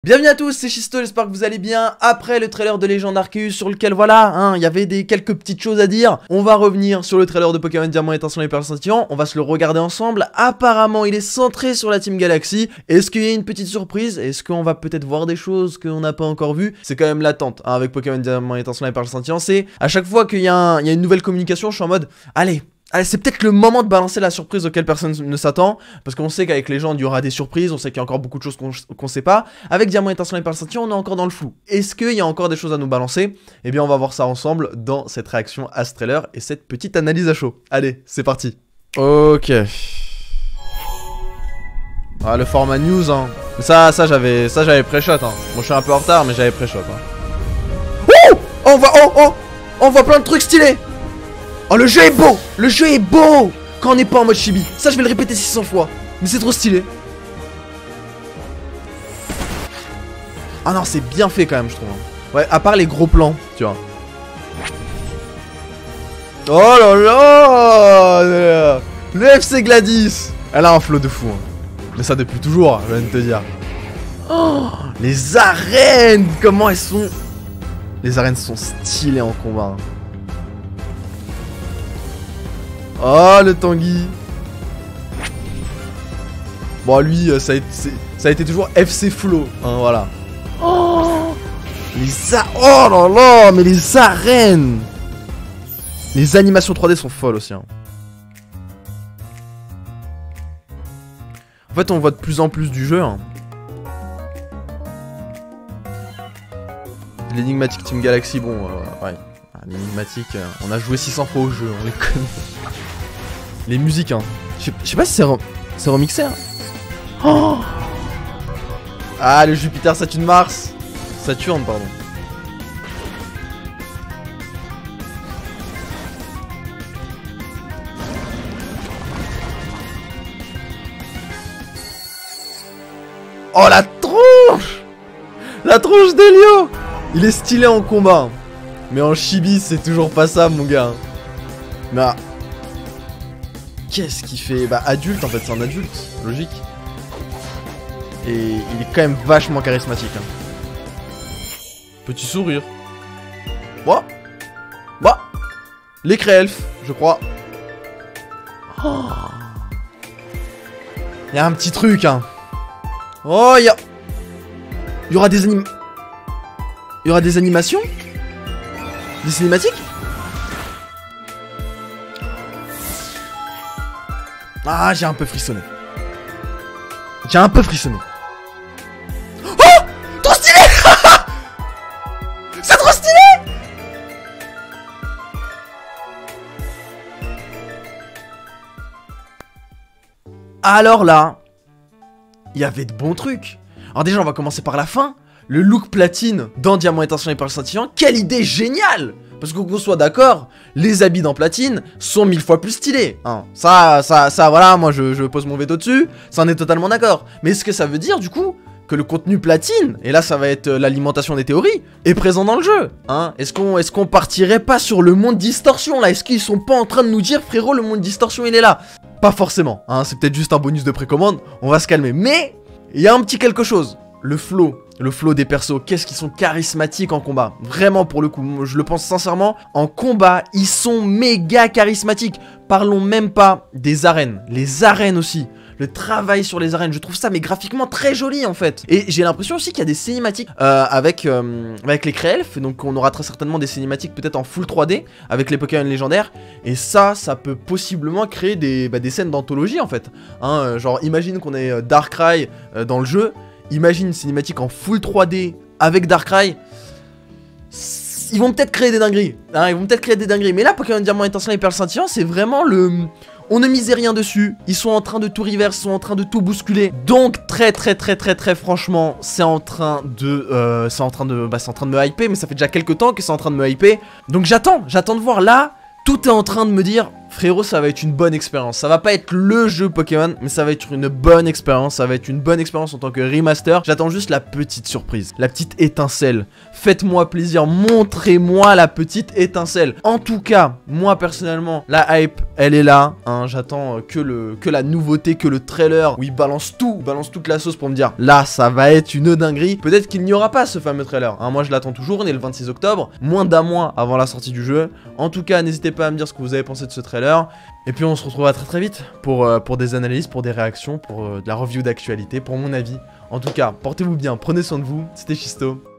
Bienvenue à tous, c'est Shisto, j'espère que vous allez bien. Après le trailer de Légende Arceus sur lequel voilà, il y avait quelques petites choses à dire. On va revenir sur le trailer de Pokémon Diamant Étincelant et Perle Scintillant. On va se le regarder ensemble. Apparemment il est centré sur la Team Galaxy. Est-ce qu'il y a une petite surprise? Est-ce qu'on va peut-être voir des choses qu'on n'a pas encore vues? C'est quand même l'attente avec Pokémon Diamant Étincelant et Perle Scintillant. C'est à chaque fois qu'il y a une nouvelle communication, je suis en mode allez, c'est peut-être le moment de balancer la surprise auquel personne ne s'attend. Parce qu'on sait qu'avec Légende, il y aura des surprises. On sait qu'il y a encore beaucoup de choses qu'on sait pas. Avec Diamant Étincelant et Perle Scintillant, on est encore dans le flou. Est-ce qu'il y a encore des choses à nous balancer? Eh bien, on va voir ça ensemble dans cette réaction à ce trailer et cette petite analyse à chaud. Allez, c'est parti. Ok. Ah, le format news, hein. Ça j'avais pré-shot, hein. Bon, je suis un peu en retard, mais j'avais pré-shot, hein. On voit plein de trucs stylés. Oh, le jeu est beau! Le jeu est beau! Quand on n'est pas en mode chibi. Ça, je vais le répéter 600 fois. Mais c'est trop stylé. Ah non, c'est bien fait quand même, je trouve. Ouais, à part les gros plans, tu vois. Oh là là! Le FC Gladys! Elle a un flow de fou, hein. Mais ça depuis toujours, je viens de te dire. Oh! Les arènes! Comment elles sont... Les arènes sont stylées en combat, hein. Oh, le Tanguy. Bon, lui, ça a été toujours FC Flow, hein, voilà. Oh, oh là là, mais les arènes. Les animations 3D sont folles aussi, hein. En fait, on voit de plus en plus du jeu, hein. L'énigmatique Team Galaxy, bon, ouais. L'énigmatique, on a joué 600 fois au jeu, on les connaît. Les musiques, hein. Je sais pas si c'est remixé, hein. Oh, ah, le Jupiter, Saturne, Mars. Saturne, pardon. Oh, la tronche! La tronche d'Helio! Il est stylé en combat. Mais en chibi, c'est toujours pas ça, mon gars. Mais... qu'est-ce qu'il fait? Bah, adulte, en fait, c'est un adulte. Logique. Et il est quand même vachement charismatique, hein. Petit sourire. Bah, les Créelfs, je crois. Oh. Il y a un petit truc, hein. Oh, il y aura des animations? Des cinématiques? Ah, j'ai un peu frissonné. Oh! Trop stylé! C'est trop stylé! Alors là, il y avait de bons trucs. Alors déjà, on va commencer par la fin. Le look platine dans Diamant Étincelant et Perle Scintillant, quelle idée géniale! Parce qu'on soit d'accord, les habits dans platine sont 1000 fois plus stylés, hein. Ça, voilà, moi je pose mon veto dessus, ça en est totalement d'accord. Mais est-ce que ça veut dire du coup que le contenu platine, et là ça va être l'alimentation des théories, est présent dans le jeu, hein? Est-ce qu'on partirait pas sur le monde distorsion là? Est-ce qu'ils sont pas en train de nous dire frérot, le monde distorsion il est là? Pas forcément, hein, c'est peut-être juste un bonus de précommande, on va se calmer. Mais il y a un petit quelque chose, le flow des persos, qu'est-ce qu'ils sont charismatiques en combat. Vraiment, pour le coup, je le pense sincèrement, en combat, ils sont méga charismatiques. Parlons même pas des arènes, les arènes aussi. Le travail sur les arènes, je trouve ça mais graphiquement très joli en fait. Et j'ai l'impression aussi qu'il y a des cinématiques avec les Créelfs. Donc on aura très certainement des cinématiques peut-être en full 3D avec les Pokémon légendaires. Et ça peut possiblement créer des scènes d'anthologie en fait, hein, genre imagine qu'on ait Darkrai dans le jeu. Imagine une cinématique en full 3D avec Darkrai. Ils vont peut-être créer des dingueries, hein, mais là, Pokémon Diamant Étincelant et Perle Scintillant, c'est vraiment le... on ne misait rien dessus. Ils sont en train de tout reverse, ils sont en train de tout bousculer. Donc très franchement, c'est en train de me hyper, mais ça fait déjà quelques temps que c'est en train de me hyper. Donc j'attends de voir là. Tout est en train de me dire, frérot, ça va être une bonne expérience. Ça va pas être le jeu Pokémon, mais ça va être une bonne expérience. Ça va être une bonne expérience en tant que remaster. J'attends juste la petite surprise, la petite étincelle. Faites-moi plaisir, montrez-moi la petite étincelle. En tout cas, moi personnellement, la hype elle est là, hein, j'attends que la nouveauté, que le trailer où il balance toute la sauce pour me dire là ça va être une dinguerie. Peut-être qu'il n'y aura pas ce fameux trailer, hein, moi je l'attends toujours, on est le 26 octobre, moins d'un mois avant la sortie du jeu. En tout cas n'hésitez pas à me dire ce que vous avez pensé de ce trailer. Et puis on se retrouvera très vite pour des analyses, pour des réactions, pour de la review d'actualité, pour mon avis. En tout cas, portez-vous bien, prenez soin de vous, c'était Chisto,